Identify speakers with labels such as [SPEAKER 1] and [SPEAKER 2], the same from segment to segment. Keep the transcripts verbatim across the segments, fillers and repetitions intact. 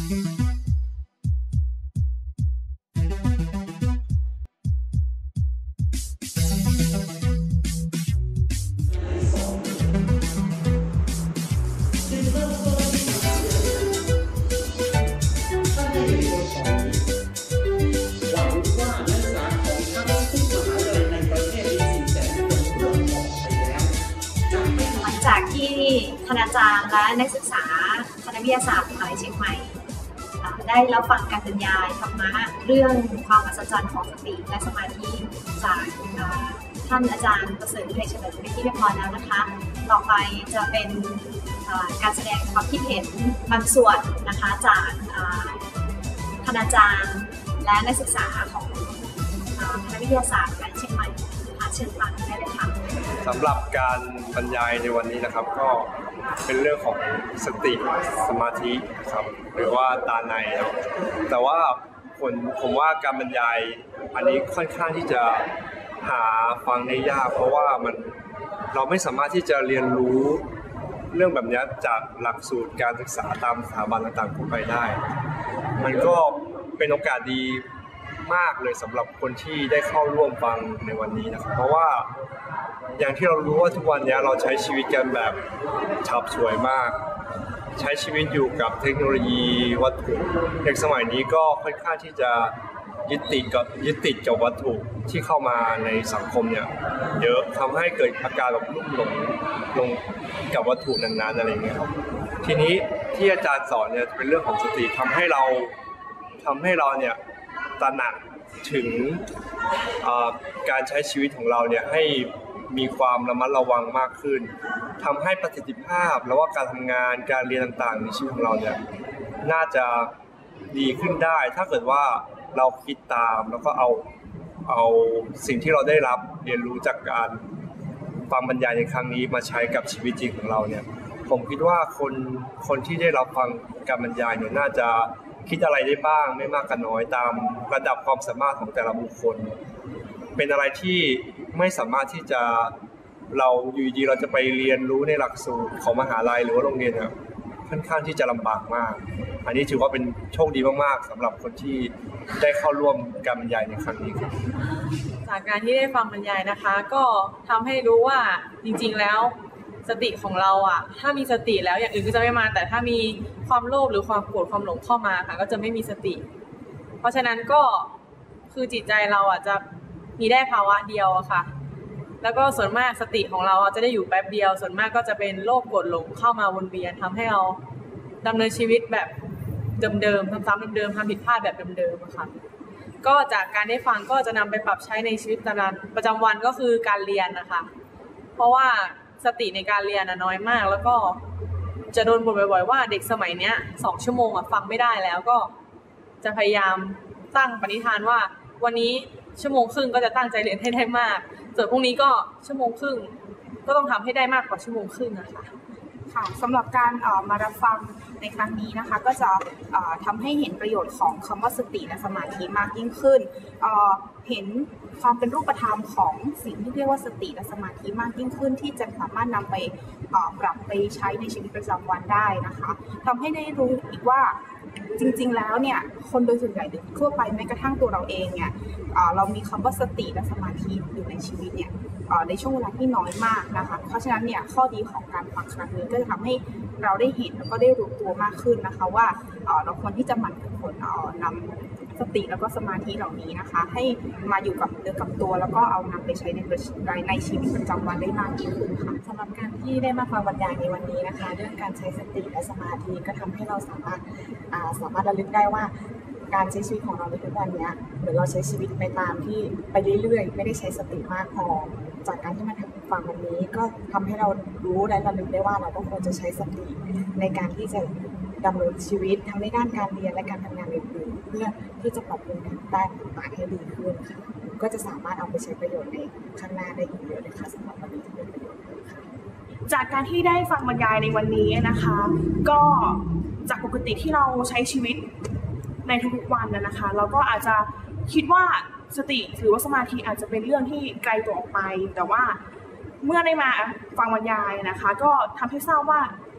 [SPEAKER 1] คณาจารย์และนักศึกษาคณะวิทยาศาสตร์มหาวิทยาลัยเชียงใหม่ได้รับฟังการบรรยายธรรมะเรื่องความอัศจรรย์ของสติและสมาธิจากท่านอาจารย์ประเสริฐวิไลเฉลิมเป็นที่เรียบร้อยแล้วนะคะต่อไปจะเป็นการแสดงความคิดเห็นบางส่วนนะคะจากคณาจารย์และนักศึกษาของคณะวิทยาศาสตร์มหาวิทยาลัยเชียงใหม่เชิญฟังได้เลยค่ะ
[SPEAKER 2] สำหรับการบรรยายในวันนี้นะครับก็เป็นเรื่องของสติสมาธิครับหรือว่าตาในครับแต่ว่าผมผมว่าการบรรยายอันนี้ค่อนข้างที่จะหาฟังได้ยากเพราะว่ามันเราไม่สามารถที่จะเรียนรู้เรื่องแบบนี้จากหลักสูตรการศึกษาตามสถาบันต่างๆทั่วไปได้มันก็เป็นโอกาสดีมากเลยสำหรับคนที่ได้เข้าร่วมฟังในวันนี้นะครับเพราะว่าอย่างที่เรารู้ว่าทุกวันนี้เราใช้ชีวิตกันแบบฉับฉวยมากใช้ชีวิตอยู่กับเทคโนโลยีวัตถุเด็กสมัยนี้ก็ค่อนข้างที่จะยึดติดกับยึดติดกับวัตถุที่เข้ามาในสังคมเนี่ยเยอะทำให้เกิดอาการแบบลุ่มหลงลงกับวัตถุนั้นๆอะไรอย่างเงี้ยครับทีนี้ที่อาจารย์สอนเนี่ยเป็นเรื่องของสติทำให้เราทำให้เราเนี่ยตระหนักถึงการใช้ชีวิตของเราเนี่ยให้มีความระมัดระวังมากขึ้นทำให้ประสิทธิภาพแล้วว่าการทำงานการเรียนต่างๆในชีวิตของเราเนี่ยน่าจะดีขึ้นได้ถ้าเกิดว่าเราคิดตามแล้วก็เอาเอาสิ่งที่เราได้รับเรียนรู้จากการฟังบรรยายในครั้งนี้มาใช้กับชีวิตจริงของเราเนี่ยผมคิดว่าคนคนที่ได้รับฟังการบรรยายเนี่ยน่าจะคิดอะไรได้บ้างไม่มากก็น้อยตามระดับความสามารถของแต่ละบุคคลเป็นอะไรที่ไม่สามารถที่จะเราอยู่ดีเราจะไปเรียนรู้ในหลักสูตรของมหาลัยหรือว่าโรงเรียนเนี่ยค่อนข้างที่จะลำบากมากอันนี้ถือว่าเป็นโชคดีมากๆสำหรับคนที่ได้เข้าร่วมการบรรยายในครั้งนี้ครับ
[SPEAKER 3] จากการที่ได้ฟังบรรยายนะคะก็ทำให้รู้ว่าจริงๆแล้วสติของเราอ่ะถ้ามีสติแล้วอย่างอื่นก็จะไม่มาแต่ถ้ามีความโลภหรือความโกรธความหลงเข้ามาค่ะก็จะไม่มีสติเพราะฉะนั้นก็คือจิตใจเราอ่ะจะมีได้ภาวะเดียวอะค่ะแล้วก็ส่วนมากสติของเราจะได้อยู่แป๊บเดียวส่วนมากก็จะเป็นโลภโกรธหลงเข้ามาวนเวียนทำให้เราดำเนินชีวิตแบบเดิมๆซ้ำๆเดิมๆทำผิดพลาดแบบเดิมๆอะค่ะก็จากการได้ฟังก็จะนำไปปรับใช้ในชีวิตประจำวันก็คือการเรียนนะคะเพราะว่าสติในการเรียนน้อยมากแล้วก็จะโดนบ่นบ่อยๆว่าเด็กสมัยเนี้ยสองชั่วโมงอะฟังไม่ได้แล้วก็จะพยายามตั้งปณิธานว่าวันนี้ชั่วโมงครึ่งก็จะตั้งใจเรียนให้ได้มากส่วนพรุ่งนี้ก็ชั่วโมงครึ่งก็ต้องทำให้ได้มากกว่าชั่วโมงครึ่งนะคะ
[SPEAKER 4] ค่ะสำหรับการมารับฟังในครั้งนี้นะคะก็จะทำให้เห็นประโยชน์ของคำว่าสติและสมาธิมากยิ่งขึ้นเห็นความเป็นรูปธรรมของสิ่งที่เรียกว่าสติและสมาธิมากยิ่งขึ้นที่จะสามารถนำไปปรับไปใช้ในชีวิตประจำวันได้นะคะทำให้ได้รู้อีกว่าจริงๆแล้วเนี่ยคนโดยส่วนใหญ่ทั่วไปแม้กระทั่งตัวเราเองเนี่ยเรามีคำว่าสติและสมาธิอยู่ในชีวิตเนี่ยในช่วงเวลาที่น้อยมากนะคะเพราะฉะนั้นเนี่ยข้อดีของการฟังครั้งนี้ก็จะทำให้เราได้เห็นแล้วก็ได้รู้ตัวมากขึ้นนะคะว่าเราควรที่จะหมั่นฝึกฝนนำสติแล้วก็สมาธิเหล่านี้นะคะให้มาอยู่กับเนื้อกับตัวแล้วก็เอานำไปใช้ในในชีวิตประจำวันได้มากยิ่งขึ้นค่ะ
[SPEAKER 5] สำหรับการที่ได้มาฟังบรรยายในวันนี้นะคะเรื่องการใช้สติและสมาธิก็ทำให้เราสามารถสามารถระลึกได้ว่าการใช้ชีวิตของเราในทุกวันนี้เหมือนเราใช้ชีวิตไปตามที่ไปเรื่อยๆไม่ได้ใช้สติมากพอจากการที่มาฟังวันนี้ก็ทำให้เรารู้และระลึกได้ว่าเราต้องควรจะใช้สติในการที่จะดำเนินชีวิตทั้งในด้านการเรียนและการทำงานอื่นๆเพื่อที่จะปรับปรุงด้านต่างๆให้ดีขึ้นค่ะก็จะสามารถเอาไปใช้ประโยชน์ในข้างหน้าได้อีกเยอะเลยค่ะสำหรับวันนี้ที่เป็นประโยชน์ค่ะ
[SPEAKER 4] จากการที่ได้ฟังบรรยายในวันนี้นะคะก็จากปกติที่เราใช้ชีวิตในทุกๆวันนะคะเราก็อาจจะคิดว่าสติหรือว่าสมาธิอาจจะเป็นเรื่องที่ไกลตัวออกไปแต่ว่าเมื่อได้มาฟังบรรยายนะคะก็ทำให้ทราบว่า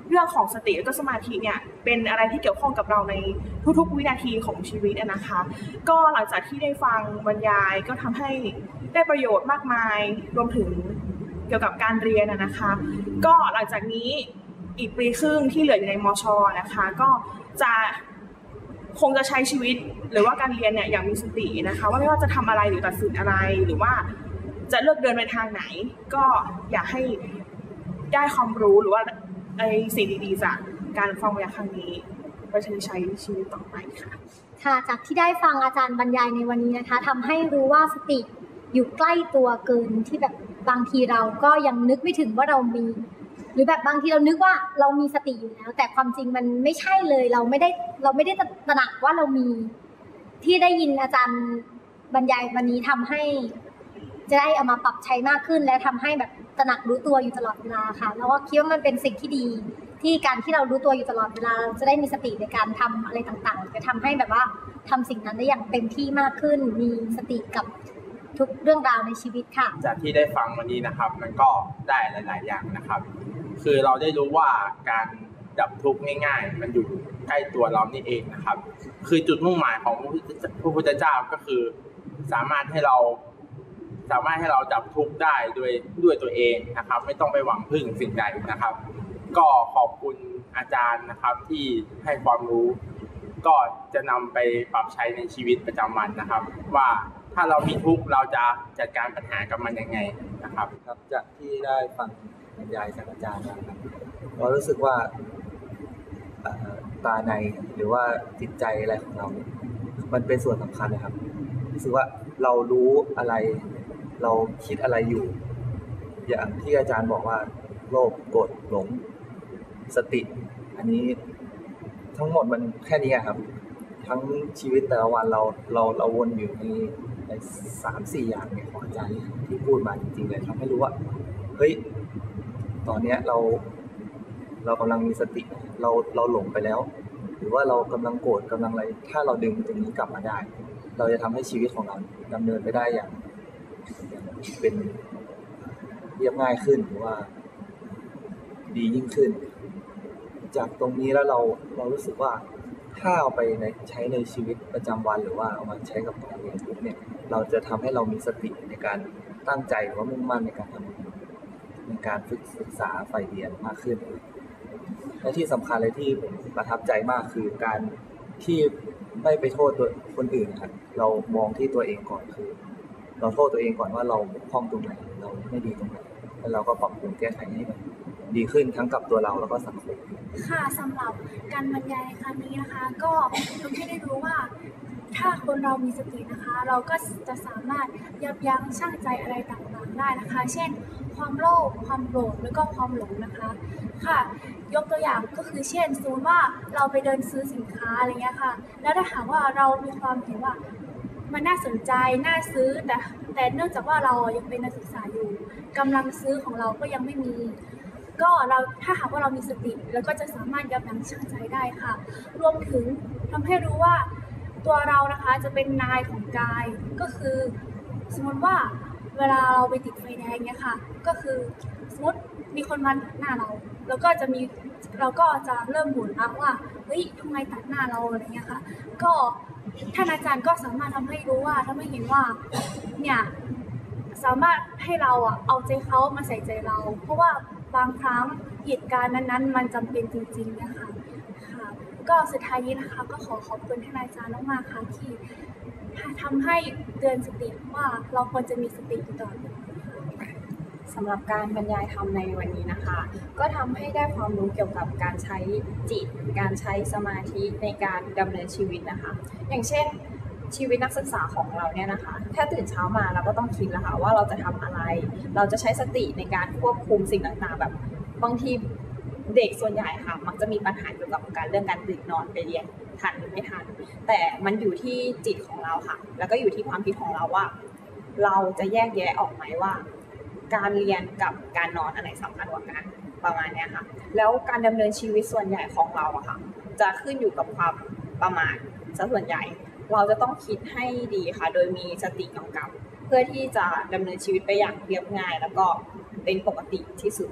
[SPEAKER 4] เรื่องของสติและก็สมาธิเนี่ยเป็นอะไรที่เกี่ยวข้องกับเราในทุกๆวินาทีของชีวิตนะคะก็หลังจากที่ได้ฟังบรรยายก็ทำให้ได้ประโยชน์มากมายรวมถึงเกี่ยวกับการเรียนนะคะก็หลังจากนี้อีกปีครึ่งที่เหลืออยู่ในมช.นะคะก็จะคงจะใช้ชีวิตหรือว่าการเรียนเนี่ยอย่างมีสตินะคะว่าไม่ว่าจะทำอะไรหรือตัดสินอะไรหรือว่าจะเลือกเดินไปทางไหนก็อยากให้ได้ความรู้หรือว่าไอ้สิ่งดีๆจากการฟังบรรยายครั้งนี้ไปใช้ชีวิตต่อไปค่ะ
[SPEAKER 1] ค่ะจากที่ได้ฟังอาจารย์บรรยายในวันนี้นะคะทำให้รู้ว่าสติอยู่ใกล้ตัวเกินที่แบบบางทีเราก็ยังนึกไม่ถึงว่าเรามีหรือแบบบางทีเรานึกว่าเรามีสติอยู่แล้วแต่ความจริงมันไม่ใช่เลยเราไม่ได้เราไม่ได้ตระหนักว่าเรามีที่ได้ยินอาจารย์บรรยายวันนี้ทำให้จะได้เอามาปรับใช้มากขึ้นและทำให้แบบตระหนักรู้ตัวอยู่ตลอดเวลาค่ะแล้วก็คิดว่ามันเป็นสิ่งที่ดีที่การที่เรารู้ตัวอยู่ตลอดเวลาจะได้มีสติในการทำอะไรต่างๆจะทำให้แบบว่าทำสิ่งนั้นได้อย่างเต็มที่มากขึ้นมีสติกับทุกเรื่องราวในชีวิตค่ะ
[SPEAKER 6] จากที่ได้ฟังวันนี้นะครับมันก็ได้หลายๆอย่างนะครับคือเราได้รู้ว่าการดับทุกข์ง่ายๆมันอยู่ใกล้ตัวเรานี่เองนะครับคือจุดมุ่งหมายของพระพุทธเจ้าก็คือสามารถให้เราสามารถให้เราดับทุกข์ได้ด้วยด้วยตัวเองนะครับไม่ต้องไปหวังพึ่งสิ่งใดนะครับก็ขอบคุณอาจารย์นะครับที่ให้ความรู้ก็จะนำไปปรับใช้ในชีวิตประจำวันนะครับว่าถ้าเรามีทุกข์เราจะจัดการปัญหากับมันยังไงนะครับ
[SPEAKER 7] ครับจากที่ได้ฟังบรรยายจากอาจารย์นะครับเรารู้สึกว่าตาในหรือว่าจิตใจอะไรของเรามันเป็นส่วนสำคัญนะครับรู้สึกว่าเรารู้อะไรเราคิดอะไรอยู่อย่างที่อาจารย์บอกว่าโลภโกรธหลงสติอันนี้ทั้งหมดมันแค่นี้ครับทั้งชีวิตแต่ละวันเราเราเราวนอยู่ในในสามสี่อย่างเนี่ยของอาจารย์ที่พูดมาจริงๆเลยทำให้รู้ว่าเฮ้ยตอนเนี้ยเราเรากำลังมีสติเราเราหลงไปแล้วหรือว่าเรากำลังโกรธกำลังอะไรถ้าเราดึงตรงนี้กลับมาได้เราจะทำให้ชีวิตของเราดำเนินไปได้อย่างเป็นเรียบง่ายขึ้นหรือว่าดียิ่งขึ้นจากตรงนี้แล้วเราเรารู้สึกว่าถ้าเอาไปในใช้ในชีวิตประจำวันหรือว่าเอามาใช้กับการเรียนปุ๊บเนี่ยเราจะทำให้เรามีสติในการตั้งใจหรือว่ามุ่งมั่นในการทำในการฝึกศึกษาใฝ่เรียนมากขึ้นและที่สำคัญเลยที่ผมประทับใจมากคือการที่ไม่ไปโทษตัวคนอื่นครับเรามองที่ตัวเองก่อนคือเราโทษตัวเองก่อนว่าเราบกพร่องตรงไหนเราไม่ดีตรงไหนแล้วเราก็ปรับปรุงแก้ไขให้มันดีขึ้นทั้งกับตัวเราแล้วก็สังคม
[SPEAKER 8] ค่ะสำหรับการบรรยายในครั้งนี้นะคะก็ทำให้ได้รู้ว่าถ้าคนเรามีสตินะคะเราก็จะสามารถยับยั้งชั่งใจอะไรต่างๆได้นะคะเช่นความโลภความโกรธแล้วก็ความหลงนะคะค่ะยกตัวอย่างก็คือเช่นสมมติว่าเราไปเดินซื้อสินค้าอะไรเงี้ยค่ะแล้วถ้าหากว่าเรามีความเห็นว่ามันน่าสนใจน่าซื้อแต่แต่เนื่องจากว่าเรายังเป็นนักศึกษาอยู่กำลังซื้อของเราก็ยังไม่มีก็เราถ้าหากว่าเรามีสติแล้วก็จะสามารถยับยั้งชั่งใจได้ค่ะรวมถึงทำให้รู้ว่าตัวเรานะคะจะเป็นนายของกายก็คือสมมติว่าเวลาเราไปติดไฟแดงเนี่ยค่ะก็คือสมมติมีคนมาตัดหน้าเราแล้วก็จะมีเราก็จะเริ่มบ่นละว่าเฮ้ยทำไมตัดหน้าเราอะไรเงี้ยค่ะก็ท่านอาจารย์ก็สามารถทำให้รู้ว่าทำให้เห็นว่าเนี่ยสามารถให้เราอ่ะเอาใจเขามาใส่ใจเราเพราะว่าบางครั้งเหตุการณ์นั้นๆมันจำเป็นจริงๆนะคะค่ะก็สุดท้ายนี้นะคะก็ขอขอบคุณท่านอาจารย์มากๆค่ะที่ทำให้เตือนสติว่าเราควรจะมีสติตลอด
[SPEAKER 5] สำหรับการบรรยายธรรมในวันนี้นะคะก็ทำให้ได้ความรู้เกี่ยวกับการใช้จิตการใช้สมาธิในการดำเนินชีวิตนะคะอย่างเช่นชีวิตนักศึกษาของเราเนี่ยนะคะถ้าตื่นเช้ามาเราก็ต้องคิดแล้วค่ะว่าเราจะทำอะไรเราจะใช้สติในการควบคุมสิ่งต่างๆแบบบางทีเด็กส่วนใหญ่ค่ะมักจะมีปัญหาเกี่ยวกับการเรื่องการตื่นนอนไปเรียนทันหรือไม่ทันแต่มันอยู่ที่จิตของเราค่ะแล้วก็อยู่ที่ความคิดของเราว่าเราจะแยกแยะออกไหมว่าการเรียนกับการนอนอันไหนสำคัญกว่ากันประมาณนี้ค่ะแล้วการดำเนินชีวิตส่วนใหญ่ของเราอะค่ะจะขึ้นอยู่กับความประมาทซะส่วนใหญ่เราจะต้องคิดให้ดีค่ะโดยมีสติกำกับเพื่อที่จะดำเนินชีวิตไปอย่างเรียบง่ายแล้วก็เป็นปกติที่สุดนะคะ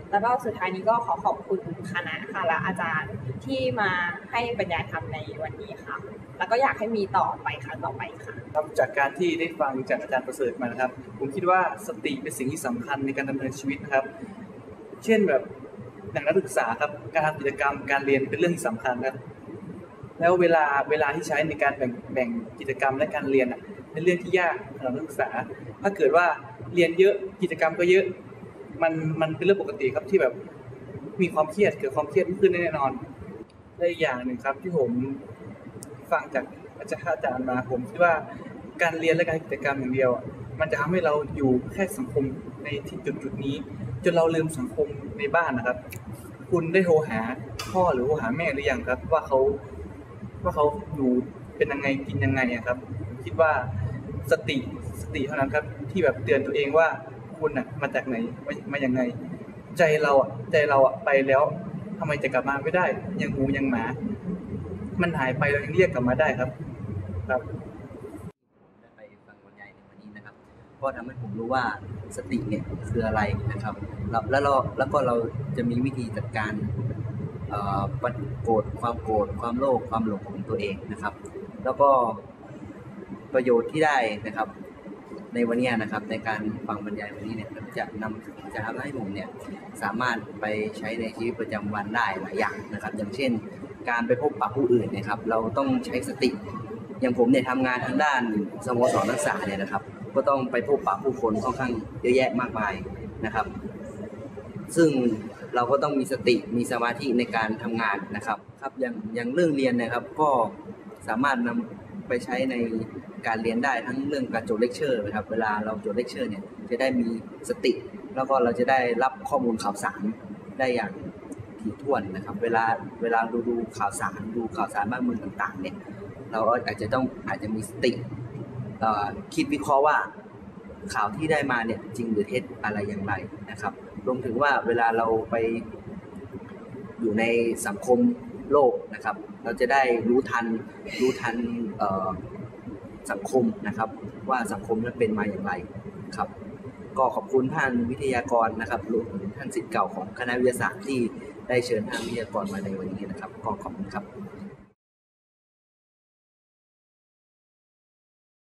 [SPEAKER 3] แล้วก็สุดท้ายนี้ก็ขอขอบคุณคณะค่ะและอาจารย์ที่มาให้บรรยายธรรมในวันนี้ค่ะแล้วก็อยากให้มีต่อไปครั้งต่อไปค่ะ
[SPEAKER 9] ครับจากการที่ได้ฟังจากอาจารย์ประเสริฐมานะครับผมคิดว่าสติเป็นสิ่งที่สำคัญในการดำเนินชีวิตนะครับเช่นแบบอย่างนักศึกษาครับการทำกิจกรรมการเรียนเป็นเรื่องที่สำคัญครับแล้วเวลาเวลาที่ใช้ในการแบ่งแบ่งกิจกรรมและการเรียนเป็นเรื่องที่ยากสำหรับนักศึกษาถ้าเกิดว่าเรียนเยอะกิจกรรมก็เยอะมันมันเป็นเรื่องปกติครับที่แบบมีความเครียดเกิดความเครียดขึ้นแน่นอนและอีกอย่างหนึ่งครับที่ผมฟังจากอาจารย์มาผมคิดว่าการเรียนและการกิจกรรมอย่างเดียวมันจะทำให้เราอยู่แค่สังคมในที่จุดจุดนี้จนเราลืมสังคมในบ้านนะครับคุณได้โทรหาพ่อหรือโทรหาแม่หรือยังครับว่าเขาว่าเขาอยู่เป็นยังไงกินยังไงครับคิดว่าสติสติเท่านั้นครับที่แบบเตือนตัวเองว่าคุณน่ะมาจากไหนมามายังไงใจเราอ่ะใจเราอ่ะไปแล้วทำไมจะกลับมาไม่ได้ยังงูยังหมามันหายไปเรายังเรียกกลับมาได้ครับครับ
[SPEAKER 10] ได้ไปฟังบรรยายในวันนี้นะครับก็ทำให้ผมรู้ว่าสติเนี่ยคืออะไรนะครับแล้วเราแล้วก็เราจะมีวิธีจัดการโกรธความโกรธความโลภความหลงของตัวเองนะครับแล้วก็ประโยชน์ที่ได้นะครับในวันนี้นะครับในการฟังบรรยายวันนี้เนี่ยจะนำจะทำให้ผมเนี่ยสามารถไปใช้ในชีวิตประจำวันได้หลายอย่างนะครับอย่างเช่นการไปพบปะผู้อื่นนะครับเราต้องใช้สติอย่างผมเนี่ยทำงานทางด้านสโมสรนักศึกษาเนี่ยนะครับก็ต้องไปพบปะผู้คนค่อนข้างเยอะแยะมากมายนะครับซึ่งเราก็ต้องมีสติมีสมาธิในการทำงานนะครับครับอย่างอย่างเรื่องเรียนนะครับก็สามารถนำไปใช้ในการเรียนได้ทั้งเรื่องการจดเลคเชอร์นะครับเวลาเราจดเลคเชอร์เนี่ยจะได้มีสติแล้วก็เราจะได้รับข้อมูลข่าวสารได้อย่างถี่ถ้วนนะครับเวลาเวลาดูดูข่าวสารดูข่าวสารบ้านเมืองต่างๆเนี่ยเราอาจจะต้องอาจจะมีสติคิดวิเคราะห์ว่าข่าวที่ได้มาเนี่ยจริงหรือเท็จอะไรอย่างไรนะครับรวมถึงว่าเวลาเราไปอยู่ในสังคมโลกนะครับเราจะได้รู้ทันรู้ทันสังคมนะครับว่าสังคมนั้นเป็นมาอย่างไรครับก็ขอบคุณท่านวิทยากรนะครับรวมถึงท่านศิษย์เก่าของคณะวิทยาศาสตร์ที่ได้เชิญท่านวิทยากรมาในวันนี้นะครับก็ขอบคุณครับ